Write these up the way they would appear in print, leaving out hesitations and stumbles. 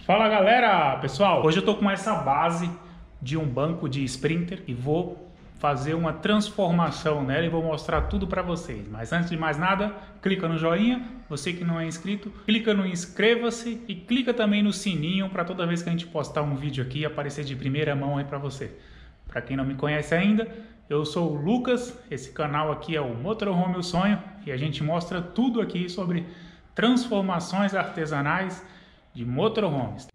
Fala galera, pessoal, hoje eu tô com essa base de um banco de Sprinter e vou fazer uma transformação nela e vou mostrar tudo para vocês. Mas antes de mais nada, clica no joinha, você que não é inscrito, clica no inscreva-se e clica também no sininho para toda vez que a gente postar um vídeo aqui aparecer de primeira mão aí para você. Para quem não me conhece ainda, eu sou o Lucas, esse canal aqui é o Motorhome o Sonho e a gente mostra tudo aqui sobre transformações artesanais de motorhomes.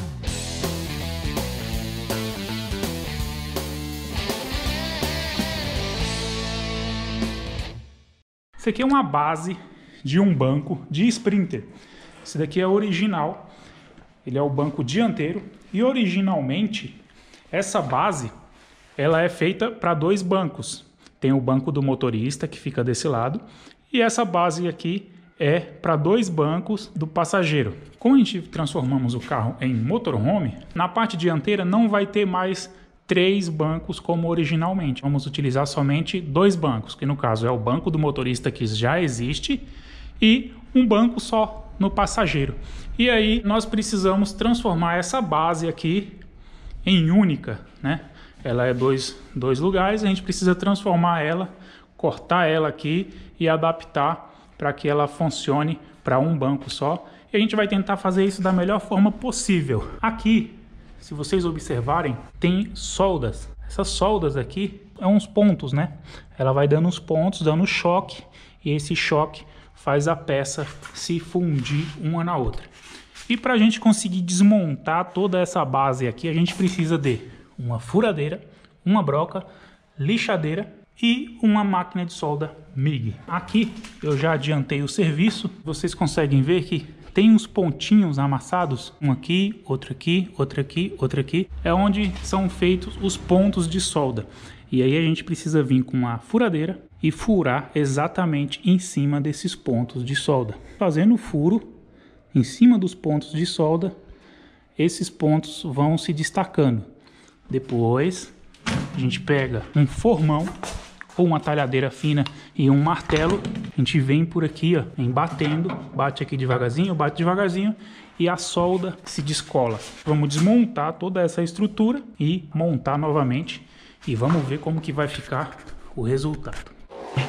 Isso aqui é uma base de um banco de Sprinter. Esse daqui é original, ele é o banco dianteiro e originalmente essa base ela é feita para dois bancos. Tem o banco do motorista que fica desse lado e essa base aqui é para dois bancos do passageiro. Como a gente transformamos o carro em motorhome, na parte dianteira não vai ter mais três bancos como originalmente. Vamos utilizar somente dois bancos, que no caso é o banco do motorista que já existe e um banco só no passageiro. E aí nós precisamos transformar essa base aqui em única, né? Ela é dois lugares, a gente precisa transformar ela, cortar ela aqui e adaptar para que ela funcione para um banco só. E a gente vai tentar fazer isso da melhor forma possível. Aqui, se vocês observarem, tem soldas. Essas soldas aqui são uns pontos, né? Ela vai dando uns pontos, dando choque, e esse choque faz a peça se fundir uma na outra. E para a gente conseguir desmontar toda essa base aqui, a gente precisa de uma furadeira, uma broca, lixadeira e uma máquina de solda MIG. Aqui eu já adiantei o serviço. Vocês conseguem ver que tem uns pontinhos amassados, um aqui, outro aqui, outro aqui, outro aqui. É onde são feitos os pontos de solda. E aí a gente precisa vir com a furadeira e furar exatamente em cima desses pontos de solda. Fazendo o furo em cima dos pontos de solda, esses pontos vão se destacando. Depois a gente pega um formão ou uma talhadeira fina e um martelo, a gente vem por aqui, ó, vem batendo, bate aqui devagarzinho, bate devagarzinho e a solda se descola. Vamos desmontar toda essa estrutura e montar novamente e vamos ver como que vai ficar o resultado.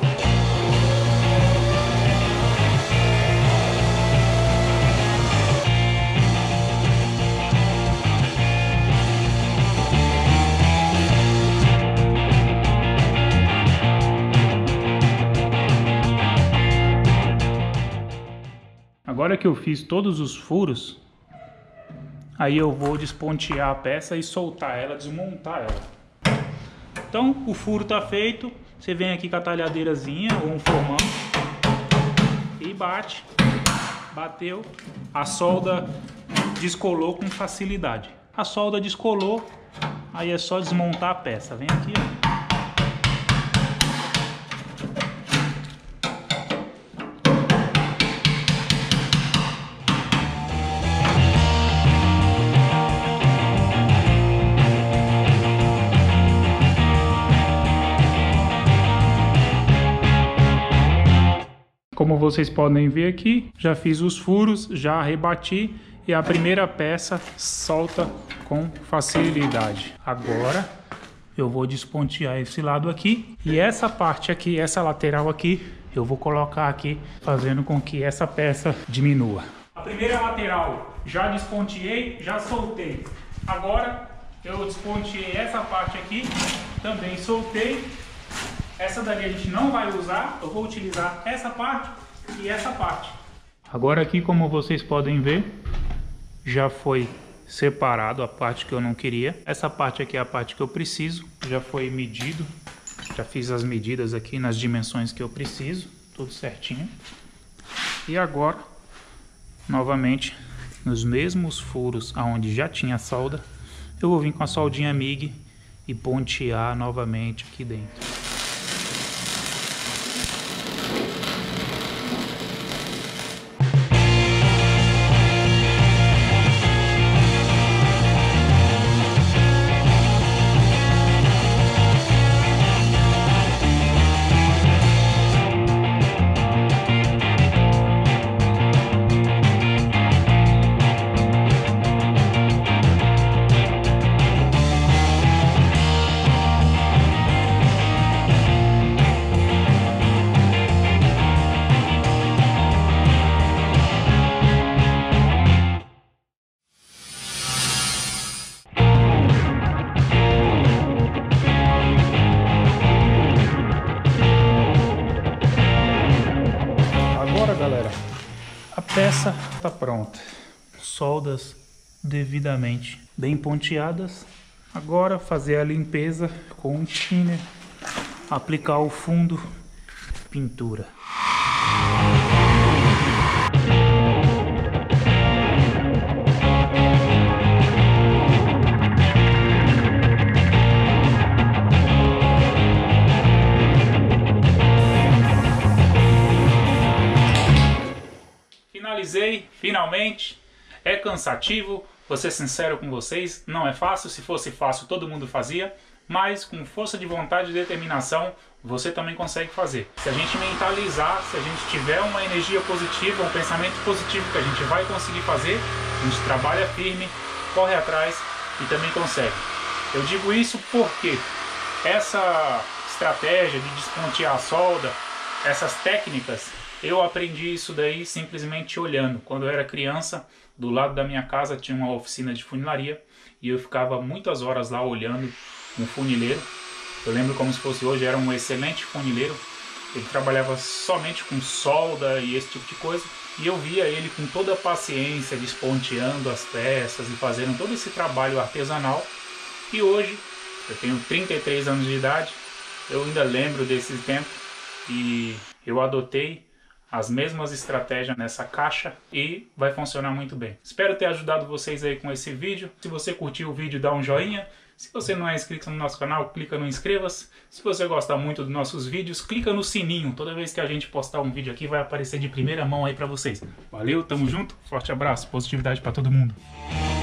Agora que eu fiz todos os furos, aí eu vou despontear a peça e soltar ela, desmontar ela. Então o furo tá feito, você vem aqui com a talhadeirazinha ou um formão e bate, bateu, a solda descolou com facilidade. A solda descolou, aí é só desmontar a peça. Vem aqui, ó. Como vocês podem ver aqui, já fiz os furos, já rebati e a primeira peça solta com facilidade. Agora eu vou despontear esse lado aqui e essa parte aqui, essa lateral aqui, eu vou colocar aqui, fazendo com que essa peça diminua. A primeira lateral já desponteei, já soltei. Agora eu desponteei essa parte aqui, também soltei. Essa daqui a gente não vai usar, eu vou utilizar essa parte e essa parte. Agora aqui, como vocês podem ver, já foi separado a parte que eu não queria. Essa parte aqui é a parte que eu preciso, já foi medido. Já fiz as medidas aqui nas dimensões que eu preciso, tudo certinho. E agora, novamente, nos mesmos furos aonde já tinha solda, eu vou vir com a soldinha MIG e pontear novamente aqui dentro. pronta. Soldas devidamente bem ponteadas. Agora fazer a limpeza com um thinner, aplicar o fundo, pintura. Finalizei, finalmente. É cansativo, vou ser sincero com vocês, não é fácil. Se fosse fácil todo mundo fazia, mas com força de vontade e determinação você também consegue fazer. Se a gente mentalizar, se a gente tiver uma energia positiva, um pensamento positivo que a gente vai conseguir fazer, a gente trabalha firme, corre atrás e também consegue. Eu digo isso porque essa estratégia de despontear a solda, essas técnicas, eu aprendi isso daí simplesmente olhando. Quando eu era criança, do lado da minha casa tinha uma oficina de funilaria e eu ficava muitas horas lá olhando um funileiro. Eu lembro como se fosse hoje, era um excelente funileiro. Ele trabalhava somente com solda e esse tipo de coisa. E eu via ele com toda a paciência, desponteando as peças e fazendo todo esse trabalho artesanal. E hoje, eu tenho 33 anos de idade, eu ainda lembro desse tempo e eu adotei as mesmas estratégias nessa caixa e vai funcionar muito bem. Espero ter ajudado vocês aí com esse vídeo. Se você curtiu o vídeo, dá um joinha. Se você não é inscrito no nosso canal, clica no inscreva-se. Se você gosta muito dos nossos vídeos, clica no sininho. Toda vez que a gente postar um vídeo aqui, vai aparecer de primeira mão aí pra vocês. Valeu, tamo junto, forte abraço, positividade pra todo mundo.